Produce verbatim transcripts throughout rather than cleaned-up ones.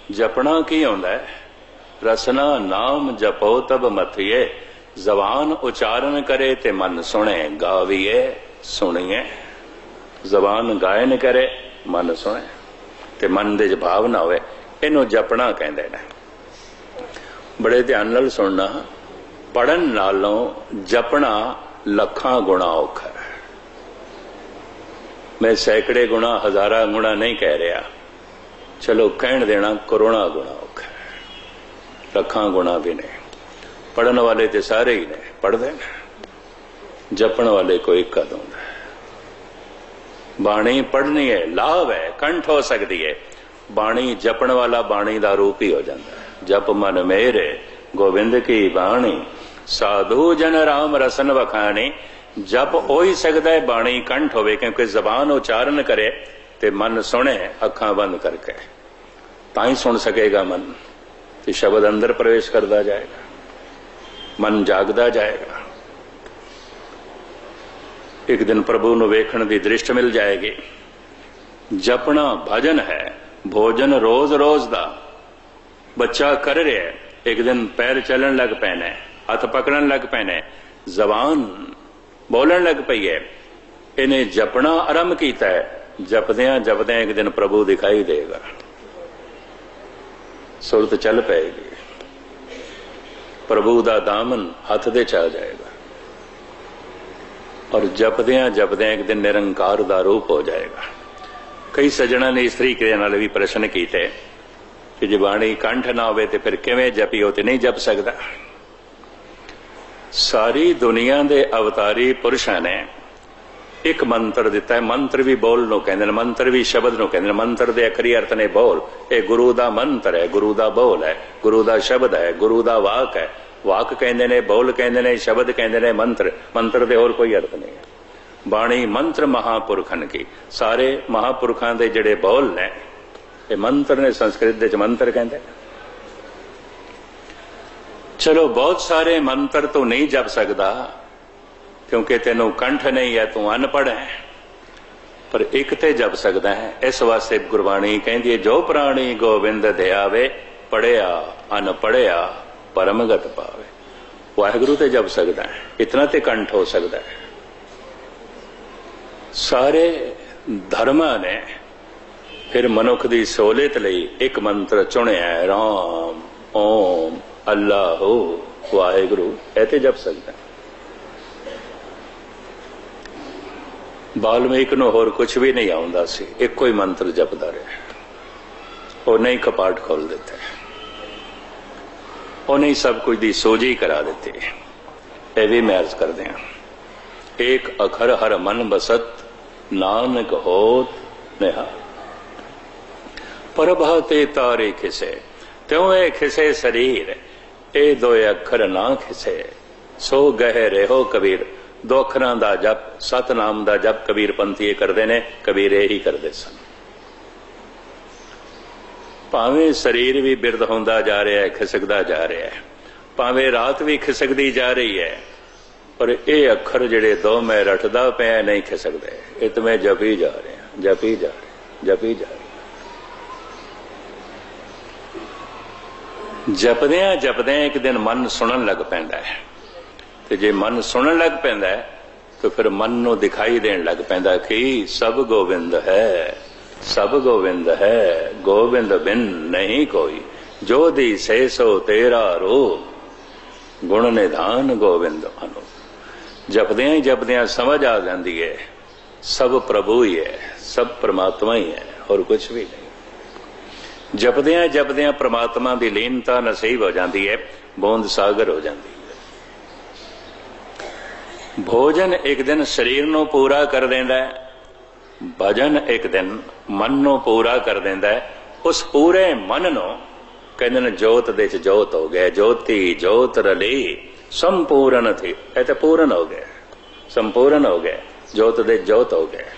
जपना की आउंदा है? रसना नाम जपो तब मथिए, जबान उचारण करे ते मन सुने, गावीए सुनिए। जबान गायन करे, मन सुने ते मन दे भाव ना होवे, इनू जपना कहंदे ने। बड़े ध्यान नाल सुनना, पढ़न नालों जपना लखां गुणा औखा है। मैं सैकड़े गुणा हजारा गुणा नहीं कह रहा, चलो कहण देना करोड़ा गुणा औखा है, लखां गुणा भी नहीं। पढ़न वाले तो सारे ही ने, पढ़ते हैं, जपण वाले को एक कद होंदा है। बाणी पढ़नी है, लाभ है, कंठ हो सकती है। बाणी जपण वाला बाणी दा रूप ही हो जाता है। जप मन मेरे गोविंद की बाणी, साधु जन राम रसन वखाणी। जप हो ही सकता है बाणी कंठ होवे, क्योंकि जबान उचारण करे ते मन सुने अखां बंद करके, तां ही सुन सकेगा मन। ते शब्द अंदर प्रवेश करता जाएगा, मन जागदा जाएगा। एक दिन प्रभु नूं वेखण दी दृष्टि मिल जाएगी। जपना भजन है, भोजन रोज रोज दा। बच्चा कर रहा है, एक दिन पैर चलन लग पैने, हथ पकड़न लग पैने, जबान बोलन लग पई है, इन्हें जपना आरंभ किया है। जपद्या जपद्या एक दिन प्रभु दिखाई देगा, सुरत चल पेगी, प्रभु दा दामन हथ दे च आ जाएगा, और जपद्या जपद्या एक दिन निरंकार दा रूप हो जाएगा। कई सज्जणा ने इस तरीके नाल भी प्रश्न किए कि जे बाणी कंठ ना होवे ते फिर किवें जपियो, ते नहीं जप सकदा। सारी दुनिया दे अवतारी पुरुषां ने एक मंत्र दिता है। मंत्र भी बोल नो कहंदे ने, मंत्र भी शब्द नो कहंदे ने। मंत्र दे अखरी अर्थ ने बोल, ये गुरु दा मंत्र है, गुरु दा बोल है, गुरु दा शब्द है, गुरु दा वाक है। वाक कहंदे ने, बोल कहंदे ने, शब्द कहंदे ने, मंत्र मंत्र दे होर कोई अर्थ नहीं है। बाणी मंत्र महापुरखन की, सारे महापुरखों के जिहड़े बोल ने ये मंत्र ने, संस्कृत दे मंत्र कहंदे। चलो बहुत सारे मंत्र तो नहीं जप सकदा क्योंकि तेनों कंठ नहीं है, तू अनपढ़ है, पर एक ते जप सकदा है। इस वास्ते गुरबाणी कहंदी है, जो प्राणी गोविंद ध्यावे, पढ़िया अनपढ़िया परमगत पावे। वाहिगुरु ते जप सकदा है, इतना ते कंठ हो सकता है। सारे धर्मां ने फिर मनुख की सहूलियत लई एक मंत्र चुनिया है, राम ओम अल्लाह वाहिगुरु, ऐते जप सकता है। बाल्मीक नूं होर कुछ भी नहीं आउंदा सी, एक ही मंत्र जपदा रहा। उन्हें ही कपाट खोल दिते, उन्हें सब कुछ दी सोझी करा देती। यह भी मैं अर्ज कर दें, एक अखर हर मन बसत, नानक होत निहाल। प्रभाते तारे खिसे, त्यों ए खिसे शरीर, ए दो अखर ना खिसे, सो गहे रेहो कबीर। दो अखरां दा जप, सतनाम दा जप कबीर पंथी करते ने, कबीर यही करते सन। भावें शरीर भी बिरद होंदा जा रहा है, खिसकदा जा रहा है, भावें रात भी खिसकदी जा रही है, पर यह अखर जिहड़े दो मैं रटदा पिया नहीं खिसकदे, ये तो मैं जपी जा रहा, जपी जा रहा, जपी जा रहा। जपद्या जपद्या एक दिन मन सुनन लग पैंदा है, तो जे मन सुनन लग पैंदा है तो फिर मन नूं दिखाई देन लग पैंदा कि सब गोविंद है, सब गोविंद है, गोविंद बिन नहीं कोई, जो दी से सो तेरा रूप, गुण निधान गोविंद अनु। जपद्या ही जपद्या समझ आ जाती है सब प्रभु ही है, सब परमात्मा ही है, और कुछ भी नहीं। जपद्या जपद्या परमात्मा की लीनता नसीब हो जाती है, बूंद सागर हो जाती है। भोजन एक दिन शरीर नूं पूरा कर देंदा है, भजन एक दिन मन नूं पूरा कर देंदा है। उस पूरे मन नूं कहंदे ने जोत दे च जोत हो गए, ज्योति जोत रली संपूर्ण थी, ऐ ते पूर्ण हो गए, संपूर्ण हो गए, जोत दे जोत हो गए।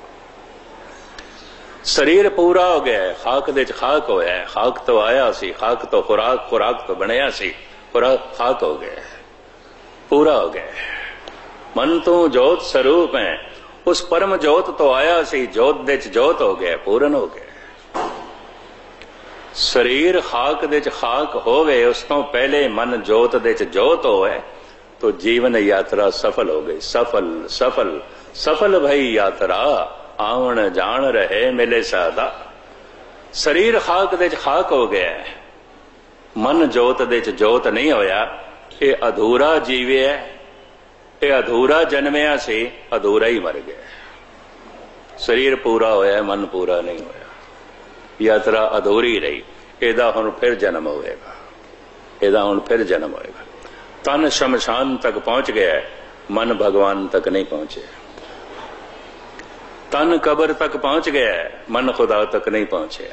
शरीर पूरा हो गया, खाक दे च खाक होया है, खाक तो आया सी, खाक तो खुराक, खुराक तो बनया सी, खुराक खाक हो गया, पूरा हो गया। मन तो जोत स्वरूप है, उस परम जोत तो आया सी, जोत दे च जोत हो गया, पूर्ण हो गया। शरीर खाक दे च खाक होवे, उस तो पहले मन जोत दे च जोत होवे, तो जीवन यात्रा सफल हो गई। सफल सफल सफल भई यात्रा, आवन जान रहे मिले सादा। शरीर खाक दे च खाक हो गया, मन जोत दे च जोत नहीं होया। ये अधूरा जीविया, ये अधूरा जन्मिया से अधूरा ही मर गया। शरीर पूरा होया, मन पूरा नहीं होया, यात्रा अधूरी रही। एदा हुण फिर जन्म होएगा, एदा हुण फिर जन्म होएगा। तन शमशान तक पहुंच गया, मन भगवान तक नहीं पहुंचे। तन कब्र तक पहुंच गया, मन खुदा तक नहीं पहुंचे।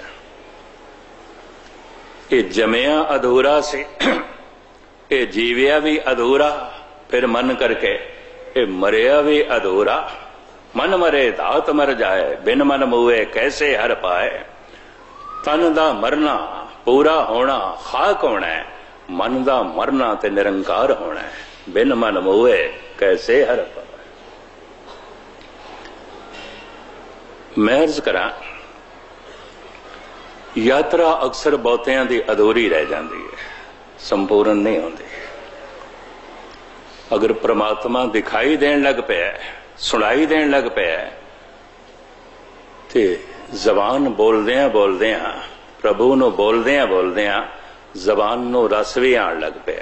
ये जमया अधूरा से, ये जीविया भी अधूरा, फिर मन करके ये मरिया भी अधूरा। मन मरे दात मर जाए, बिन मन मुए कैसे हर पाए। तन दा मरना पूरा होना खाक होना है, मन दा मरना ते निरंकार होना है। बिन मन मुए कैसे हर पाए। मैं अर्ज करा, यात्रा अक्सर बहुतियां दी अधूरी रह जाती है, संपूर्ण नहीं होती। अगर परमात्मा दिखाई देन लग पे, सुनाई देन लग पे, ते जबान बोलदियां बोलदियां, प्रभु नूं बोलदियां बोलदियां जबान नूं रस भी आण लग पे।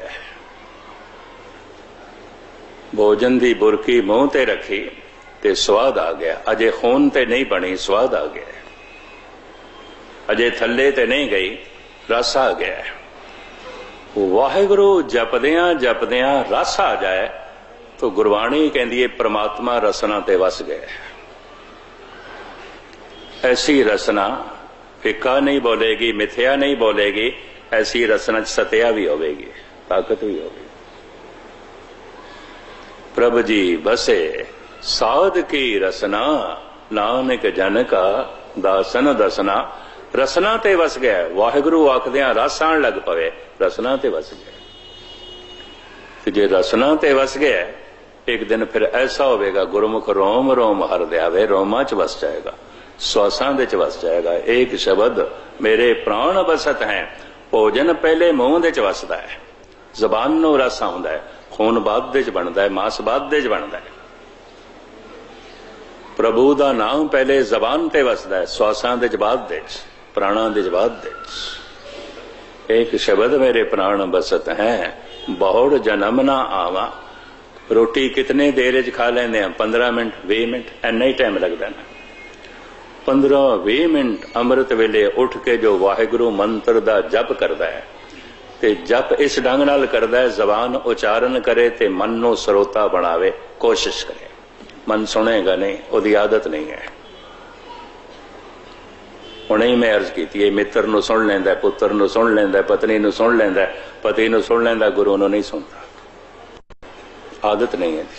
भोजन दी बुरकी मूंह ते रखी ते स्वाद आ गया, अजे खून ते नहीं बनी, स्वाद आ गया। अजे थले ते नहीं गई, रस आ गया। वाहिगुरु जपदियां जपदियां रस आ जाए तो गुरबाणी कहती है परमात्मा रसना ते वस गए। ऐसी रसना फिक्का नहीं बोलेगी, मिथ्या नहीं बोलेगी, ऐसी रसना सत्या भी होगी, ताकत भी होगी। प्रभ जी बसे साध की रसना, नानक जन का दासन दसना। रसना ते वस गया, वाहिगुरु आखदियां रस आण लग पवे, रसना ते वस गया। ते जे रसना ते वस गया, एक दिन फिर ऐसा होगा, गुरमुख रोम रोम हर दयावे, रोमा च वस जाएगा, श्वासां दे च वस जाएगा। एक शब्द मेरे प्राण बसत हैं, भोजन पहले मूंह दे च वसदा है, जबान नूं रस आउंदा है, खून बाद दे च बनदा है, मांस बाद दे च बनदा है। प्रभु दा नाम पहले जबान ते वसदा है, श्वासां दे च बाद दे च, प्राणा दे च बाद दे च। एक शब्द मेरे प्राण बसत हैं, बहुड़ जन्म ना आवा। रोटी कितने देर च खा लेंदे हैं? पंद्रह मिनट, बीस मिनट, इन्ना ही टाइम लगता है। पंद्रह बीस मिनट अमृत वेले उठ के जो वाहिगुरु मंत्र दा जप करदा है, ते जप इस ढंग नाल करदा है, जबान उचारण करे ते मन नूं सरोता बनावे, कोशिश करे। मन सुनेगा नहीं, उहदी आदत नहीं है। हुणे ही मैं अर्ज की, मित्र नूं सुन लैंदा, पुत्र नूं सुन लैंदा, पत्नी नूं सुन लैंदा, पति नूं सुन लैंदा, गुरु नूं नहीं सुनता। आदत नहीं है।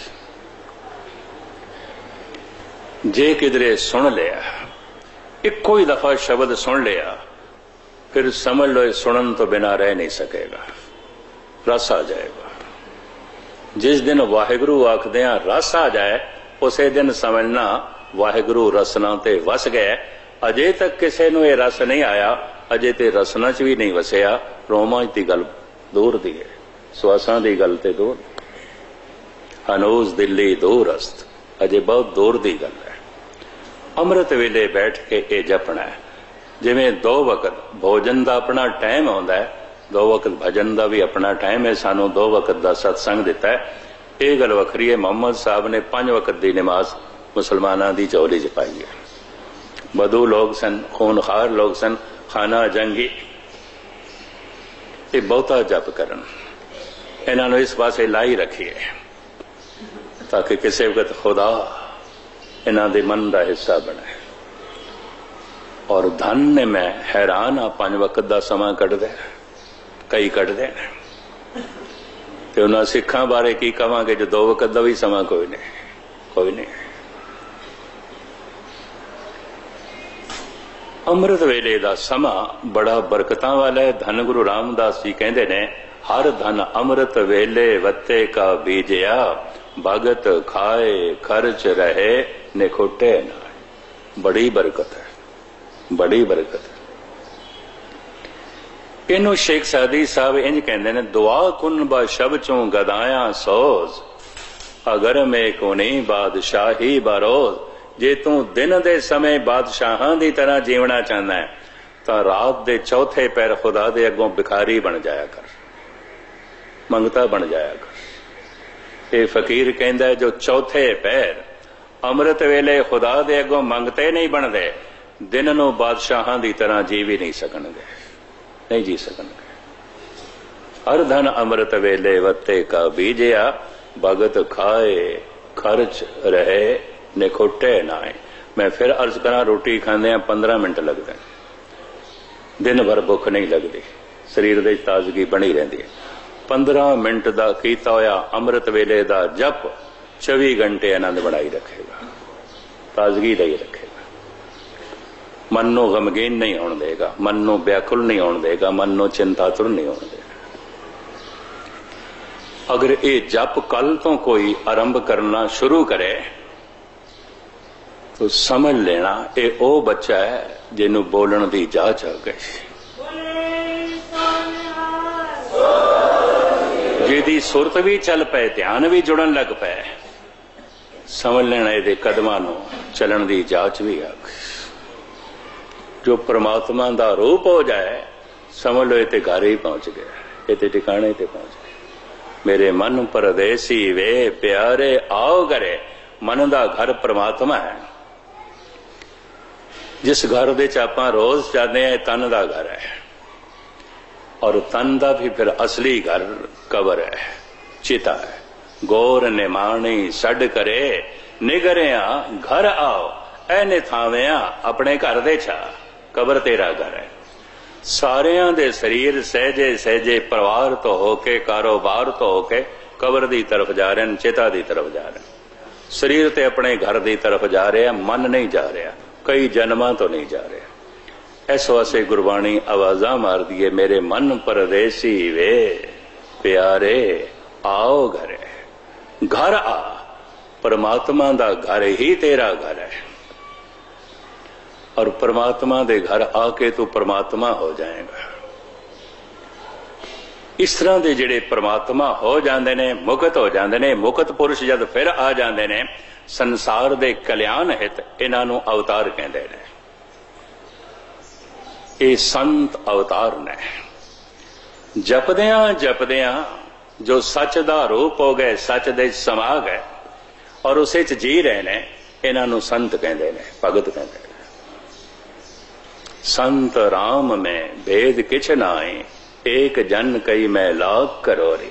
जे किधरे सुन लिया, इक्को ही दफा शब्द सुन लिया, फिर समझ लो सुनन तो बिना रह नहीं सकेगा, रस आ जाएगा। जिस दिन वाहिगुरु आखदियां रस आ जाए, उसे दिन समझना वाहिगुरु रसना ते वस गए। अजे तक किसी नूं ये रस नहीं आया, अजे ते रसना च भी नहीं वसिया। रोमां दी गल दूर दी है, श्वासां दी गल ते दूर। हनूज दिल्ली दूर अस्त, अजे बहुत दूर दी गल है। अमृत वेले बैठ के ये जपना है। जिवें दो वक्त भोजन का अपना टाइम आउंदा है, दो वक्त भजन का भी अपना टाइम है। सानू दो वक्त का सत्संग दिता है। ये गल वखरी है, मोहम्मद साहब ने पांच वक्त की नमाज मुसलमानों की झोली च पाई है। बदू लोग सन, खूनखार लोग सन, खाना जंगी, ये बहुता जप करन, इन्हों इस पासे लाई रखिए ताकि किसी वक्त खुदा इन्हों के मन का हिस्सा बने। और धन ने मैं हैरान हाँ, पांच वक्त का समा कटदे, कई कटदे ने, ते उन्हां सिखां बारे की कहांगे जो दो वक्त का भी समा कोई नहीं, कोई नहीं। अमृत वेले का समा बड़ा बरकतां वाला है। धन गुरु रामदास जी कहते ने, हर धन अमृत वेले वत्ते का बीजया, भगत खाए खर्च रहे निखुटे ना। बड़ी बरकत है, बड़ी बरकत है। इनू शेख सादी साहब इंज कहते ने, दुआ कुन बा शब चों गदाया सोज, अगर में कोनी बादशाही बारोज। जे तू दिन दे समय बादशाहां दी तरह जीवना चाहना है तो रात दे चौथे पैर खुदा दे अगों भिखारी बन जाया कर, मंगता बन जाया कर। ये फकीर कहंदा है जो चौथे पैर अमृत वेले खुदा दे अगों मंगते नहीं बनते, दिन नूं बादशाहां दी तरह जी भी नहीं सकणगे, नहीं जी सकणगे। हर धन अमृत वेले वत्ते का बीजिया, भगत खाए खर्च रहे निखुटे नाए। मैं फिर अर्ज करा, रोटी खांदे पंद्रह मिनट लगते, दिन भर भुख नहीं लगती, शरीर की ताजगी बनी रहती है। पंद्रह मिनट का कीता होया अमृत वेले का जप चौबी घंटे आनंद बनाई रखेगा, ताजगी दई रखेगा। मन नूं गमगीन नहीं होने देगा, मन नूं व्याकुल नहीं होने देगा, मन नूं चिंतातुर नहीं होने देगा। अगर ये जप कल तो कोई आरंभ करना शुरू करे तो समझ लेना ये ओ बच्चा है जिन्हों बोलने की जांच आ गई, जिहदी सुरत भी चल पे, ध्यान भी जुड़न लग पे, समझ लेना ये कदमां नूं चलन की जांच भी आ गई। जो परमात्मा का रूप हो जाए समझ लो ये घर ही पहुंच गया, ये ठिकाने ते पहुंच गया। मेरे मन परदेसी वे प्यारे आओ घरे। मन का घर परमात्मा है, जिस घर दे आपां रोज जाते हैं तन का घर है, और तन का भी फिर असली घर कबर है, चिता है। गोर निमाणी सड करे निगरिया घर आओ, ऐ निथाविया अपने घर दे छा, कबर तेरा घर है। सारियां दे शरीर सहजे सहजे परिवार तो होके कारोबार तो होके कबर दी तरफ जा रहे हैं, चिता दी तरफ जा रहे हैं। शरीर ते अपने घर दी तरफ जा रहे हैं, मन नहीं जा रहा, कई जन्मां तो नहीं जा रहा। इस वास्ते गुरबाणी आवाजा मार दिए, मेरे मन परदेसी वे प्यारे आओ घरे। घर आ, परमात्मा दा घर ही तेरा घर है, और परमात्मा दे घर आके तू परमात्मा हो जाएगा। इस तरह के जिहड़े परमात्मा हो जाते ने, मुक्त हो जाते ने, मुक्त पुरुष जब फिर आ जाते ने संसार दे कल्याण हित, इन्हां नूं अवतार कहते हैं। ये संत अवतार ने। जपदियां जपदियां जो सच दा रूप हो गए, सच दे समा गए और उसे च जी रहे ने, इन्हां नूं संत कहते हैं, भगत कहते हैं। संत राम में भेद किछ नाई, एक जन कई मैं लाख करोरी।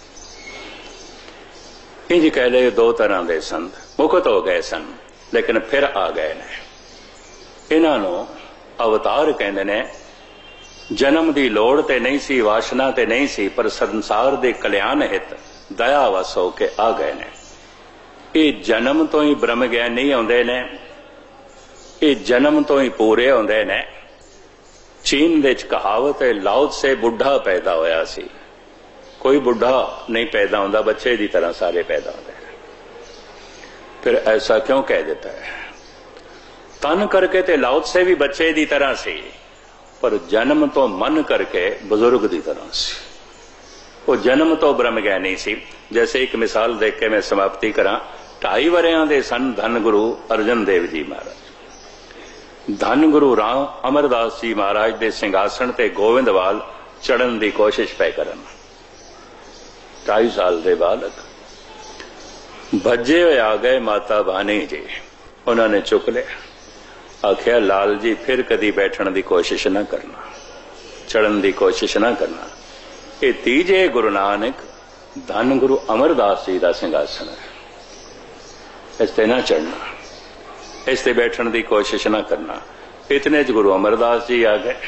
इंज कह ले दो तरह के संत मुक्त हो गए सन, लेकिन फिर आ गए ने। इन्हां नूं अवतार कहते ने। जन्म की लोड़ ते नहीं सी, वासना ते नहीं सी, पर संसार दे कल्याण हित दया वस होके आ गए ने। ये जन्म तो ही ब्रह्म ज्ञानी आउंदे ने, ये जन्म तो ही पूरे होंदे ने। चीन दे कहावत है, लाओ से बुढ़ा पैदा होया सी, कोई बुढ़ा नहीं पैदा होंदा, बच्चे की तरह सारे पैदा होंदे। फिर ऐसा क्यों कह देता है? तन करके ते लाओ से भी बच्चे की तरह सी, पर जन्म तो मन करके बुजुर्ग की तरह सी। वो जन्म तो ब्रह्म ज्ञानी सी। जैसे एक मिसाल देख के मैं समाप्ति करा। ढाई वरियां दे सन धन गुरु अर्जन देव जी महाराज। धन गुरु राम अमरदास जी महाराज दे सिंघासन ते गोविंदवाल चढ़न की कोशिश पै करन। ढाई साल दे बालक भज्जे हुए आ गए माता भानी जी, उन्होंने चुक लिया। आख्या लाल जी फिर कदी बैठने की कोशिश ना करना, चढ़न की कोशिश ना करना। ये तीजे गुरु नानक धन गुरु अमरदास जी का सिंघासन है, इस ते ना चढ़ना, इस ते बैठने की कोशिश ना करना। इतने च गुरु अमरदास जी आ गए।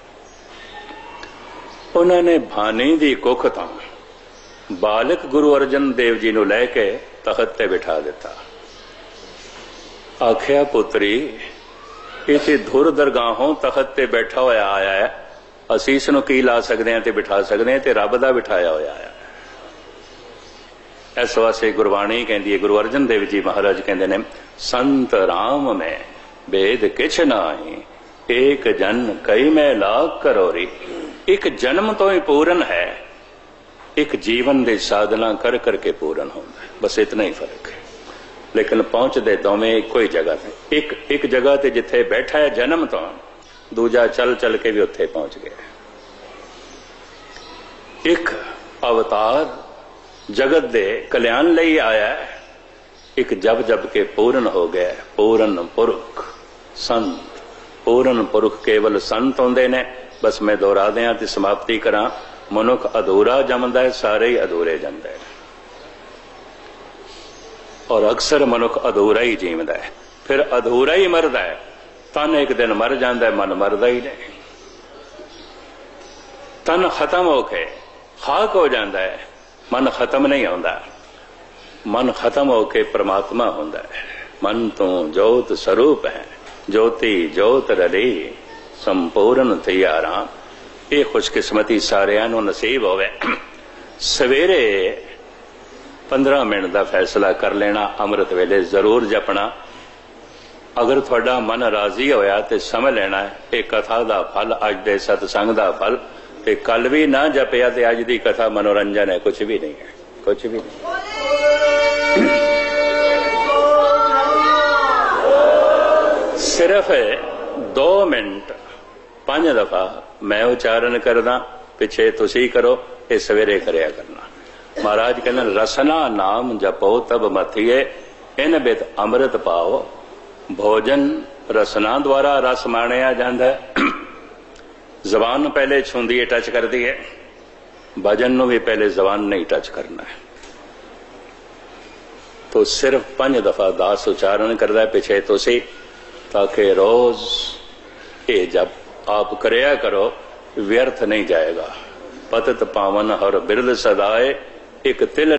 उन्होंने भानी की कुख तो बालक गुरु अर्जन देव जी को लैके तखत ते बिठा दिता। आख्या पुत्री इसे धुर दरगाहों तखत ते बैठा होया आया है, असी इसनों की ला सकते हैं ते बिठा सकते हैं, ते रब दा बिठाया होया है। इस वास्ते गुरबाणी कहती है, गुरु अर्जन देव जी महाराज कहते हैं, संत राम में भेद किछ नाई, एक जन कई मैं लाख करोरी। एक जन्म तो ही पूर्ण है, एक जीवन दे साधना कर करके पूर्ण होता है। बस इतना ही फर्क है, लेकिन पहुंचते दोवें इको ही जगह ते। एक एक जगह ते जिथे बैठा है जन्म तो, दूजा चल चल के भी उत्थे पहुंच गया। एक अवतार जगत दे कल्याण लई आया है, एक जब जब के पूर्ण हो गया। पूर्ण पुरख संत, पूर्ण पुरख केवल संत होंदे ने। बस मैं दोहरा दियां ते समाप्ति करा। मनुख अधूरा जमदा है, सारे ही अधूरे जमदे ने, और अक्सर मनुख अधूरा ही जीवदा है, फिर अधूरा ही मरदा है। तन एक दिन मर जाता है, मन मरदा ही नहीं। तन खत्म होके खाक हो जाता है, मन खत्म नहीं होता। मन खत्म होके परमात्मा होता है। मन तो जोत स्वरूप है, ज्योति जोत रली संपूर्ण थिया राम। ये खुशकिस्मती सारियां नूं नसीब होवे। सवेरे पंद्रह मिनट का फैसला कर लेना, अमृत वेले जरूर जपना। अगर थोड़ा मन राजी होया तो समझ लेना है ये कथा का फल, अज दे सतसंग का फल। ते कल भी ना जपिया तो अज की कथा मनोरंजन है, कुछ भी नहीं है, कुछ भी नहीं। सिर्फ दो मिनट पांच दफा मैं उच्चारण करदा, पिछे तुसी करो, ये सवेरे करया करना। महाराज कहते रसना नाम जपो तब मथिए, इन बित अमृत पाओ। भोजन रसना द्वारा रस माणिया जाता है। जबान पहले छूंदी है, टच करती है। भजन नूं भी पहले जबान नहीं टच करना है। तो सिर्फ पांच दफा दास उच्चारण करदा है, पिछे तुसी, ताकि रोज ये जब आप करया करो व्यर्थ नहीं जाएगा। पतित पावन हर बिरद सदाए, एक तिल